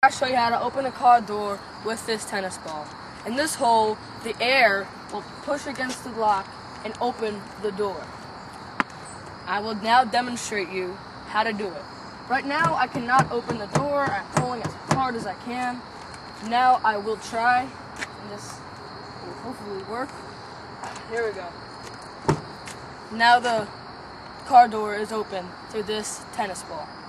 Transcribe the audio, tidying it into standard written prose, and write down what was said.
I'll show you how to open a car door with this tennis ball. In this hole, the air will push against the lock and open the door. I will now demonstrate you how to do it. Right now, I cannot open the door. I'm pulling as hard as I can. Now I will try, and this will hopefully work. Here we go. Now the car door is open to this tennis ball.